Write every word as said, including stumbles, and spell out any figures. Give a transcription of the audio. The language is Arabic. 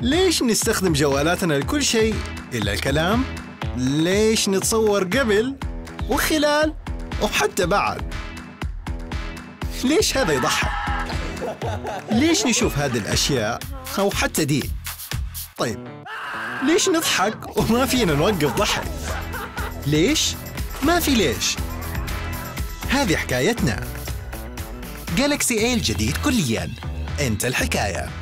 ليش نستخدم جوالاتنا لكل شيء إلا الكلام؟ ليش نتصور قبل وخلال وحتى بعد؟ ليش هذا يضحك؟ ليش نشوف هذه الأشياء أو حتى دي؟ طيب ليش نضحك وما فينا نوقف ضحك؟ ليش؟ ما في ليش. هذه حكايتنا. جالكسي إيه الجديد كلياً، أنت الحكاية.